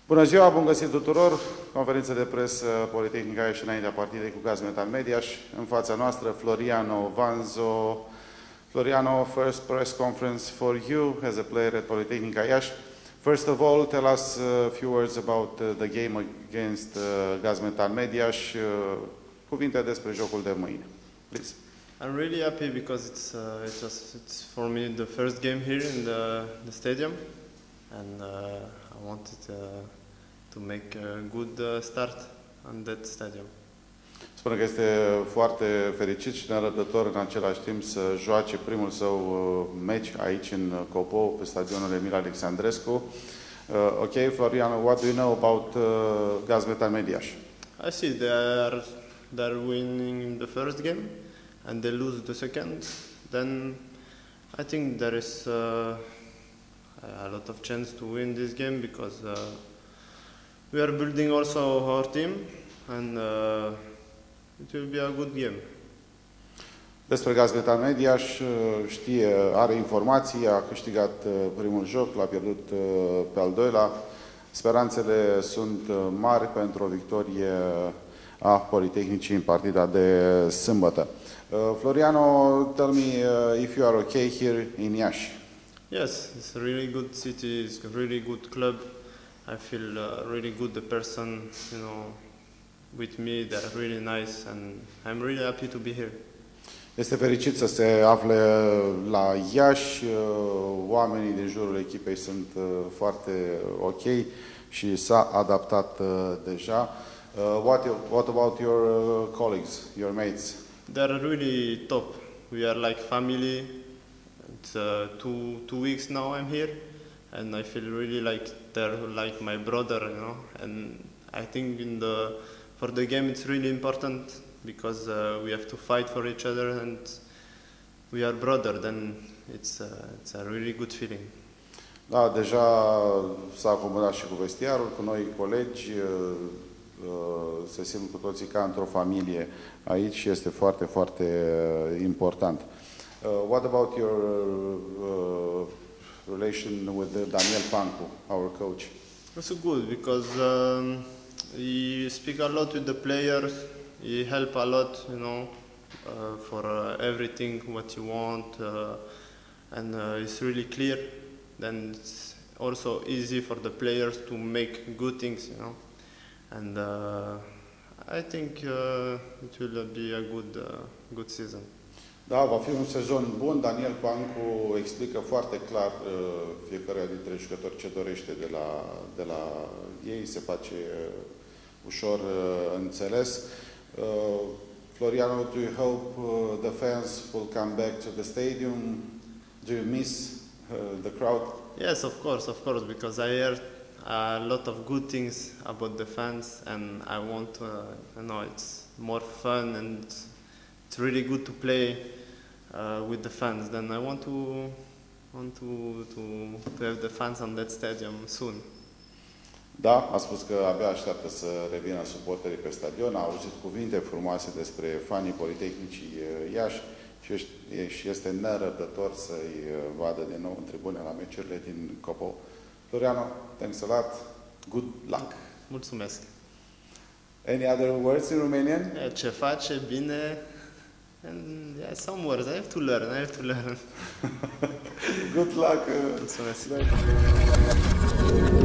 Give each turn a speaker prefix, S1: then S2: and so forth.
S1: Bună ziua, bun găsit tuturor! Conferință de presă Politehnica Iași înaintea partidei cu Gazmetan Mediaș. În fața noastră, Floriano Vanzo. Floriano, first press conference for you as a player at Politehnica Iași. First of all, tell us a few words about the game against Gazmetan Mediaș. Cuvinte despre jocul de mâine. Please.
S2: I'm really happy because it's for me the first game here in the stadium, and I wanted to make a good start on that stadium.
S1: Spune că este foarte fericit și nerăbdător în același timp să joace primul său meci aici în Copo, pe stadionul Emil Alexandrescu. Ok, Floriano, what do you know about Gazmetan Mediaș?
S2: I see they're winning in the first game and they lose the second. Then I think there is a lot of chance to win this game because we are building also our team, and it will be a good game.
S1: Despre Gazmetan Mediaș știe, are informații, a câștigat primul joc, l-a pierdut pe al doilea. Speranțele sunt mari pentru o victorie a Politehnicii în partida de sâmbătă. Floriano, tell me if you are okay here in Iași.
S2: Yes, it's a really good city, it's a really good club. I feel really good, the person, with me, they're really nice, and I'm really happy to be here.
S1: Este fericit să se afle la Iași, oamenii din jurul echipei sunt foarte ok și s-a adaptat deja. What about your colleagues, your mates?
S2: They're really top. We are like family. It's two weeks now I'm here, and I feel really like they're like my brother, And I think for the game it's really important because we have to fight for each other, and we are brother. Then it's a really good feeling.
S1: Da, deja s-a acomodat și cu vestiarul, cu noi colegi, se simt cu toții ca într-o familie aici și este foarte, foarte important. What about your relation with Daniel Pancu, our coach?
S2: Also good because he speak a lot with the players. He help a lot, for everything what you want, and it's really clear. Then it's also easy for the players to make good things, And I think it will be a good season.
S1: Da, va fi un sezon bun. Daniel Pancu explică foarte clar fiecare dintre jucători ce dorește de la ei, se face ușor înțeles. Floriano, do you hope the fans will come back to the stadium? Do you miss the crowd?
S2: Yes, of course, because I heard a lot of good things about the fans, and I want to, it's more fun, and it's really good to play with the fans. Then I want to have the fans on that stadium soon.
S1: Da, a spus că abia așteaptă să revină suporterii pe stadion, a auzit cuvinte frumoase despre fanii Politehnicii Iași și este nerăbdător să-i vadă din nou în tribune la meciurile din Copo. Floriano, thanks a lot. Good luck.
S2: Mulțumesc.
S1: Any other words in Romanian?
S2: Ce face, bine. And some words. I have to learn.
S1: Good luck.
S2: Mulțumesc.